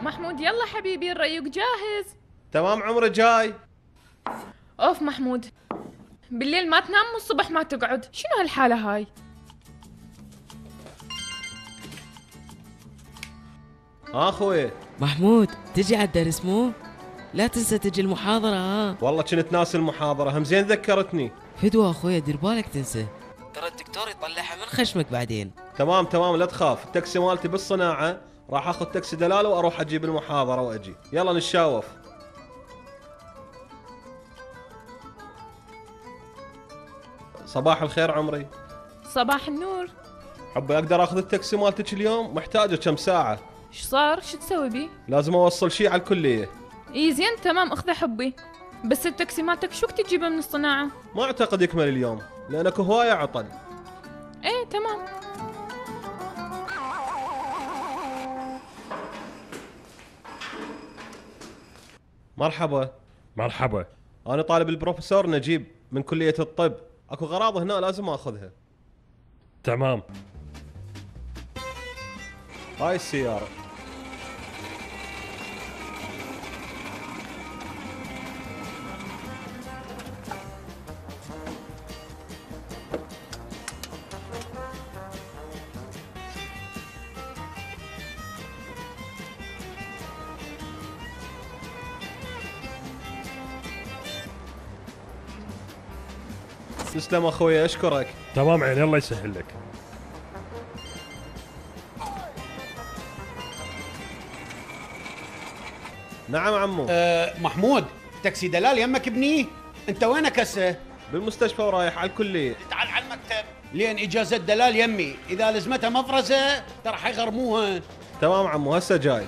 محمود يلا حبيبي الريق جاهز. تمام عمري جاي. اوف محمود، بالليل ما تنام والصبح ما تقعد، شنو هالحالة هاي؟ اخوي محمود تجي على الدرس مو؟ لا تنسى تجي المحاضرة ها. والله كنت ناسي المحاضرة، هم زين ذكرتني. فدوى اخويا دير بالك تنسى، ترى الدكتور يطلعها من خشمك بعدين. تمام لا تخاف، التاكسي مالتي بالصناعة، راح اخذ تاكسي دلالة واروح اجيب المحاضرة واجي. يلا نتشاوف. صباح الخير عمري. صباح النور. حبي اقدر اخذ التاكسي مالتك اليوم؟ محتاجه كم ساعة. ايش صار؟ شو تسوي بيه؟ لازم اوصل شي على الكلية. اي زين تمام اخذه حبي، بس التاكسي مالتك شو تجيبه من الصناعة؟ ما اعتقد يكمل اليوم لانك هواية عطل. ايه تمام. مرحبا. مرحبا. انا طالب البروفيسور نجيب من كلية الطب، اكو غراض هنا لازم اخذها. تمام. هاي السيارة. تسلم اخوي، اشكرك. تمام عيني، الله يسهل لك. نعم عمو. محمود، تاكسي دلال يمك ابني؟ انت وينك هسه؟ بالمستشفى ورايح على الكلية. تعال على المكتب لين اجازة دلال يمي، اذا لزمتها مفرزة ترى حيغرموها. تمام عمو، هسه جاي.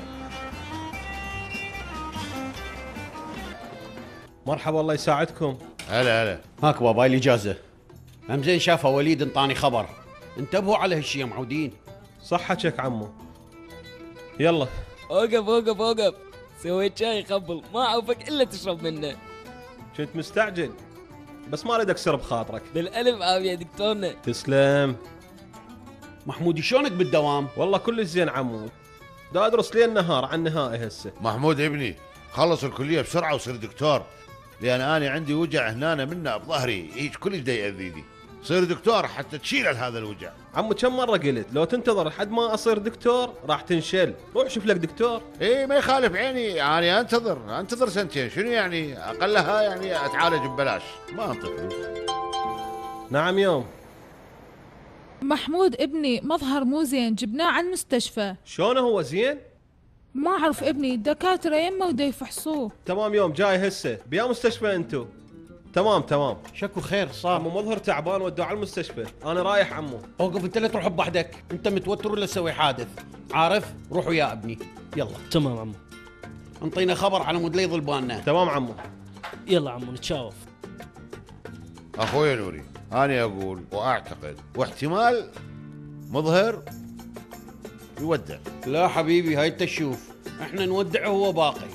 مرحبا، الله يساعدكم. هلا. هاك بابا الاجازة. هم زين شافها وليد انطاني خبر، انتبهوا على هالشي يا معودين. صحتك عمو. يلا. اوقف سويت شاي قبل، ما اعوفك الا تشرب منه. كنت مستعجل بس ما اريد اكسر بخاطرك. بالالف عافية دكتورنا. تسلم. محمود شلونك بالدوام؟ والله كل زين عمو، دا ادرس لين النهار على النهائي هسه. محمود ابني خلص الكلية بسرعة وصير دكتور، لأن أنا عندي وجع هنا منه بظهري، هيك كل دا يأذيني. صير دكتور حتى تشيل هذا الوجع. عمو كم مرة قلت لو تنتظر لحد ما اصير دكتور راح تنشل، روح شوف لك دكتور. ايه ما يخالف عيني، يعني انتظر سنتين، شنو يعني اقلها يعني اتعالج ببلاش، ما انطي فلوس. نعم يوم. محمود ابني مظهر مو زين، جبناه على المستشفى. شلونه هو زين؟ ما اعرف ابني، الدكاترة يمه ودا يفحصوه. تمام يوم جاي هسه، بيا مستشفى انتو؟ تمام. شكو خير صار؟ عمو مظهر تعبان ودوه على المستشفى، انا رايح عمو. اوقف انت لا تروح بوحدك، انت متوتر ولا تسوي حادث؟ عارف؟ روحوا يا ابني، يلا. تمام عمو. انطينا خبر على مود لا يضل بالنا. تمام عمو. يلا عمو نتشاوف. اخوي نوري، انا اقول واعتقد واحتمال مظهر يودع. لا حبيبي، هاي تشوف، احنا نودعه وهو باقي.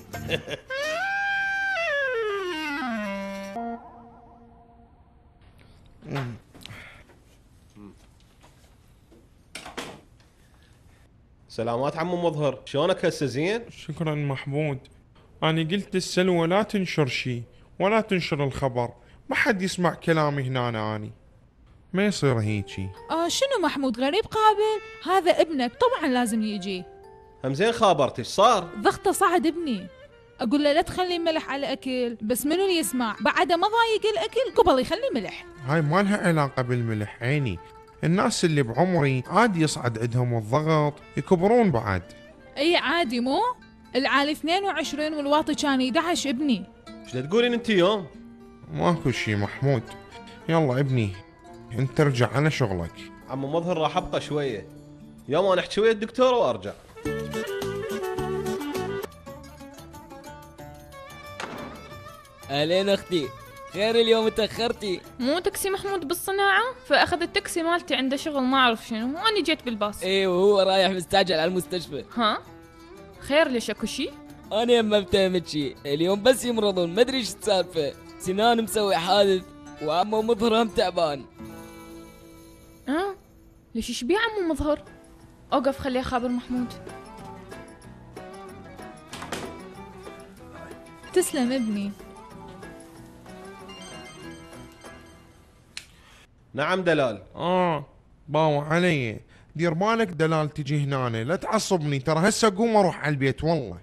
سلامات عمو مظهر، شلونك هسه زين؟ شكرا محمود. أنا قلت للسلوى لا تنشر شي ولا تنشر الخبر، ما حد يسمع كلامي هنا أني ما يصير هيجي. شنو محمود غريب قابل؟ هذا ابنك طبعا لازم يجي. هم زين خابرتي، ايش صار؟ ضغطه صعد ابني، اقول له لا تخلي ملح على اكل، بس منو اللي يسمع؟ بعده ما ضايق الاكل قبل يخلي ملح. هاي ما لها علاقة بالملح عيني، الناس اللي بعمري عادي يصعد عندهم الضغط، يكبرون بعد. اي عادي، مو العالي 22 والواطي كان 11 ابني. ايش تقولين انت يوم؟ ماكو شي محمود. يلا ابني انت ترجع على شغلك. عمو مظهر راح ابقى شويه، يوم انا احكي ويا الدكتور وارجع. اهلين اختي، خير اليوم تاخرتي؟ مو تاكسي محمود بالصناعة، فاخذ التاكسي مالتي عنده شغل ما اعرف شنو، وانا جيت بالباص. ايه وهو رايح مستعجل على المستشفى. ها؟ خير ليش اكو شي؟ انا ما فهمت شي، اليوم بس يمرضون، ما ادري ايش السالفه، سنان مسوي حادث وعمو مظهر هم تعبان. ليش ايش بيه عمو مظهر؟ اوقف خليه خابر محمود. تسلم ابني. نعم دلال. باو علي، دير بالك دلال تجي هنا، لا تعصبني، ترى هسه اقوم اروح على البيت والله.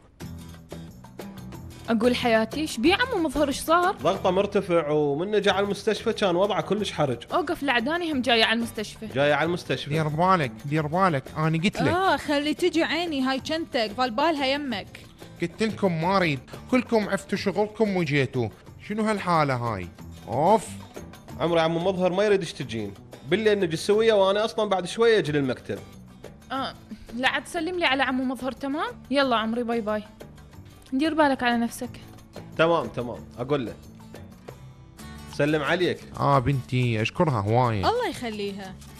اقول حياتي ايش بيه عمو مظهر ايش صار؟ ضغطه مرتفع ومنه جاء على المستشفى كان وضعه كلش حرج. اوقف العداني هم جايه على المستشفى. جايه على المستشفى. دير بالك انا قلت لك. خلي تجي عيني هاي جنتك ظل بالها يمك. قلت لكم ما اريد، كلكم عفتوا شغلكم وجيتوا، شنو هالحاله هاي؟ اوف. عمري عمو مظهر ما يريدش تجين، بالليل نجي سويه وانا اصلا بعد شويه اجي للمكتب. لا عاد سلم لي على عمو مظهر تمام؟ يلا عمري باي باي. دير بالك على نفسك. تمام اقول له. سلم عليك. بنتي اشكرها هوايه. الله يخليها.